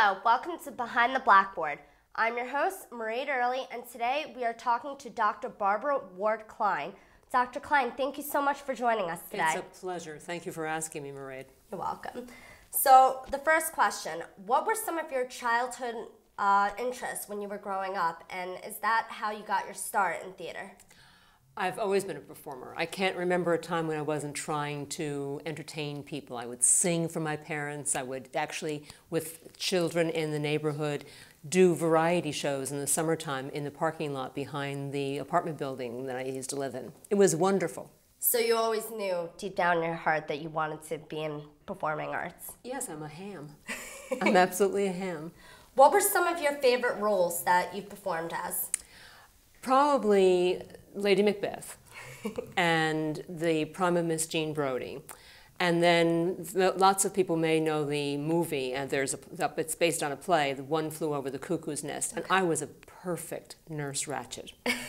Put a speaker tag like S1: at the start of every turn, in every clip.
S1: Hello, welcome to Behind the Blackboard. I'm your host, Mairead Early, and today we are talking to Dr. Barbara Ward-Klein. Dr. Klein, thank you so much for joining us today.
S2: It's a pleasure. Thank you for asking me, Mairead.
S1: You're welcome. So, the first question, what were some of your childhood interests when you were growing up, and is that how you got your start in theater?
S2: I've always been a performer. I can't remember a time when I wasn't trying to entertain people. I would sing for my parents. I would actually, with children in the neighborhood, do variety shows in the summertime in the parking lot behind the apartment building that I used to live in. It was wonderful.
S1: So you always knew deep down in your heart that you wanted to be in performing arts?
S2: Yes, I'm a ham. I'm absolutely a ham.
S1: What were some of your favorite roles that you performed as?
S2: Probably Lady Macbeth and the Prima Miss Jean Brodie. And then lots of people may know the movie, and it's based on a play, The One Flew Over the Cuckoo's Nest, and I was a perfect Nurse Ratched.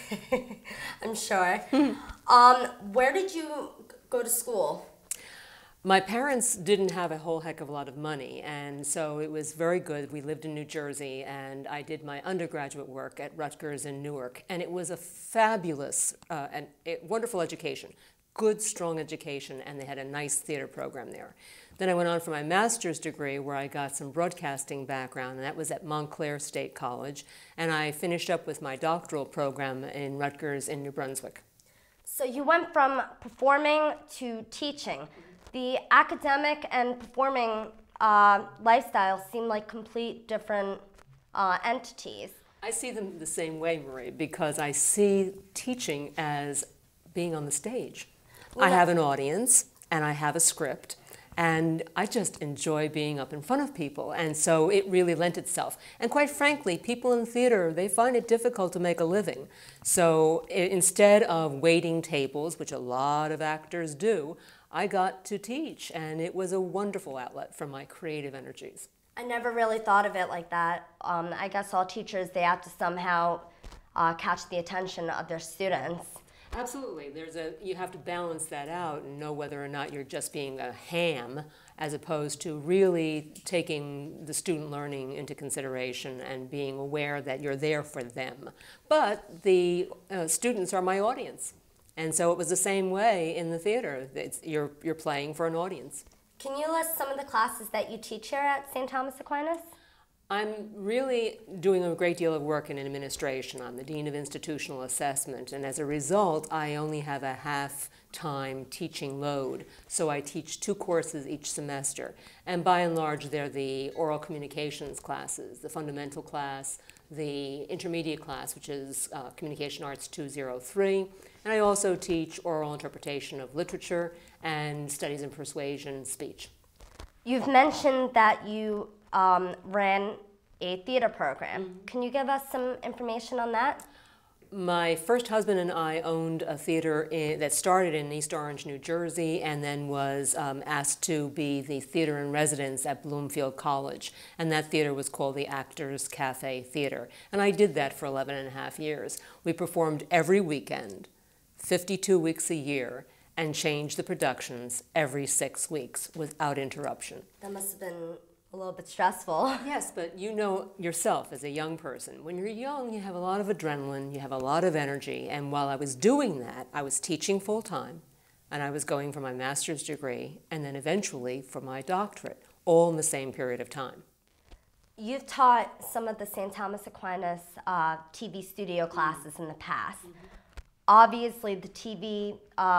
S1: I'm sure. Where did you go to school?
S2: My parents didn't have a whole heck of a lot of money, and so it was very good. We lived in New Jersey, and I did my undergraduate work at Rutgers in Newark, and it was a fabulous and wonderful education, good, strong education, and they had a nice theater program there. Then I went on for my master's degree, where I got some broadcasting background, and that was at Montclair State College, and I finished up with my doctoral program in Rutgers in New Brunswick.
S1: So you went from performing to teaching. The academic and performing lifestyles seem like complete different entities.
S2: I see them the same way, Marie, because I see teaching as being on the stage. I have an audience, and I have a script, and I just enjoy being up in front of people, and so it really lent itself. And quite frankly, people in theater, they find it difficult to make a living. So instead of waiting tables, which a lot of actors do, I got to teach, and it was a wonderful outlet for my creative energies.
S1: I never really thought of it like that. I guess all teachers, they have to somehow catch the attention of their students.
S2: Absolutely. You have to balance that out and know whether or not you're just being a ham as opposed to really taking the student learning into consideration and being aware that you're there for them. But the students are my audience. And so it was the same way in the theater. You're playing for an audience.
S1: Can you list some of the classes that you teach here at St. Thomas Aquinas?
S2: I'm really doing a great deal of work in administration. I'm the Dean of Institutional Assessment, and as a result, I only have a half-time teaching load. So I teach 2 courses each semester, and by and large, they're the oral communications classes, the fundamental class, the intermediate class, which is Communication Arts 203, and I also teach oral interpretation of literature and studies in persuasion speech.
S1: You've mentioned that you ran a theater program. Mm-hmm. Can you give us some information on that?
S2: My first husband and I owned a theater that started in East Orange, New Jersey, and then was asked to be the theater in residence at Bloomfield College. And that theater was called the Actors Cafe Theater. And I did that for 11.5 years. We performed every weekend, 52 weeks a year, and changed the productions every 6 weeks without interruption.
S1: That must have been a little bit stressful.
S2: Yes, but you know yourself as a young person. When you're young, you have a lot of adrenaline, you have a lot of energy, and while I was doing that, I was teaching full-time, and I was going for my master's degree, and then eventually for my doctorate, all in the same period of time.
S1: You've taught some of the St. Thomas Aquinas TV studio classes in the past. Mm-hmm. Obviously, the TV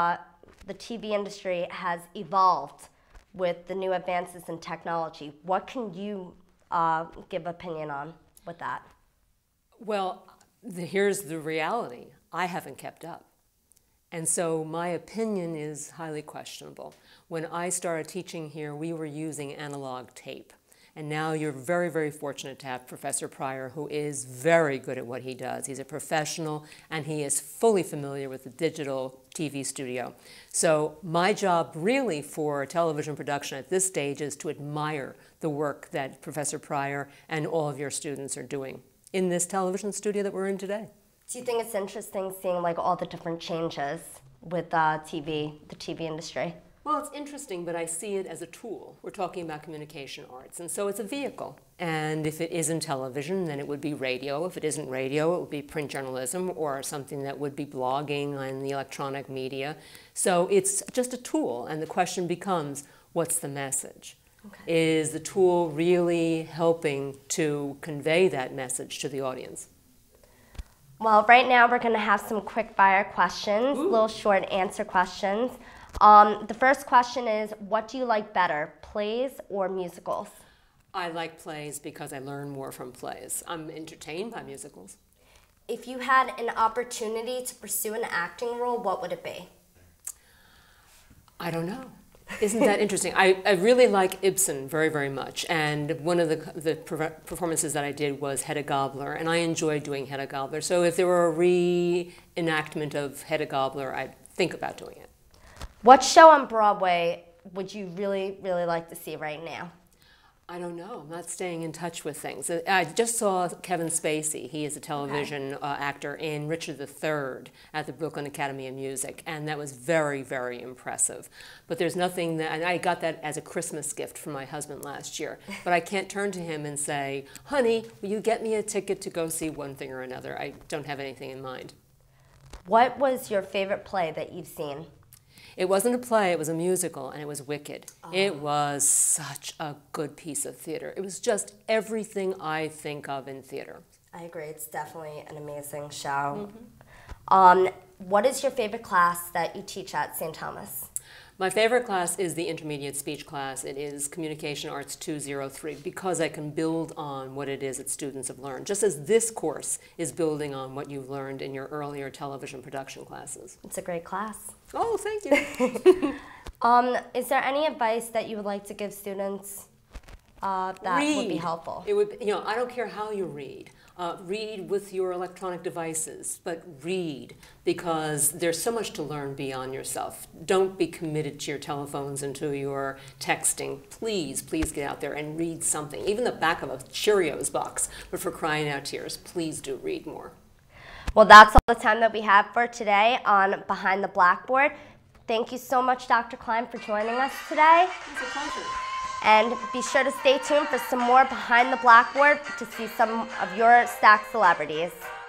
S1: industry has evolved with the new advances in technology. What can you give opinion on with that?
S2: Well, here's the reality. I haven't kept up. And so my opinion is highly questionable. When I started teaching here, we were using analog tape. And now you're very, very fortunate to have Professor Pryor, who is very good at what he does. He's a professional, and he is fully familiar with the digital TV studio. So my job really for television production at this stage is to admire the work that Professor Pryor and all of your students are doing in this television studio that we're in today.
S1: Do you think it's interesting seeing like all the different changes with the TV industry?
S2: Well, it's interesting, but I see it as a tool. We're talking about communication arts, and so it's a vehicle. And if it isn't television, then it would be radio. If it isn't radio, it would be print journalism or something that would be blogging on the electronic media. So it's just a tool, and the question becomes, what's the message? Okay. Is the tool really helping to convey that message to the audience?
S1: Well, right now we're going to have some quick fire questions, little short answer questions. The first question is, what do you like better, plays or musicals?
S2: I like plays because I learn more from plays. I'm entertained by musicals.
S1: If you had an opportunity to pursue an acting role, what would it be?
S2: I don't know. Isn't that interesting? I really like Ibsen very, very much. And one of the performances that I did was Hedda Gabler, and I enjoyed doing Hedda Gabler. So if there were a reenactment of Hedda Gabler, I'd think about doing it.
S1: What show on Broadway would you really, really like to see right now?
S2: I don't know. I'm not staying in touch with things. I just saw Kevin Spacey. He is a television actor in Richard III at the Brooklyn Academy of Music, and that was very, very impressive. But there's nothing that, and I got that as a Christmas gift from my husband last year, but I can't turn to him and say, honey, will you get me a ticket to go see one thing or another? I don't have anything in mind.
S1: What was your favorite play that you've seen?
S2: It wasn't a play, it was a musical, and it was Wicked. Oh. It was such a good piece of theater. It was just everything I think of in theater.
S1: I agree, it's definitely an amazing show. Mm-hmm. What is your favorite class that you teach at St. Thomas?
S2: My favorite class is the intermediate speech class. It is Communication Arts 203 because I can build on what it is that students have learned, just as this course is building on what you've learned in your earlier television production classes.
S1: It's a great class.
S2: Oh, thank you.
S1: Is there any advice that you would like to give students that would be helpful?
S2: It would, I don't care how you read. Read with your electronic devices, but read because there's so much to learn beyond yourself. Don't be committed to your telephones and to your texting. Please, please get out there and read something. Even the back of a Cheerios box, but for crying out tears, please do read more.
S1: Well, that's all the time that we have for today on Behind the Blackboard. Thank you so much, Dr. Klein, for joining us today.
S2: It's a pleasure.
S1: And be sure to stay tuned for some more Behind the Blackboard to see some of your Stack celebrities.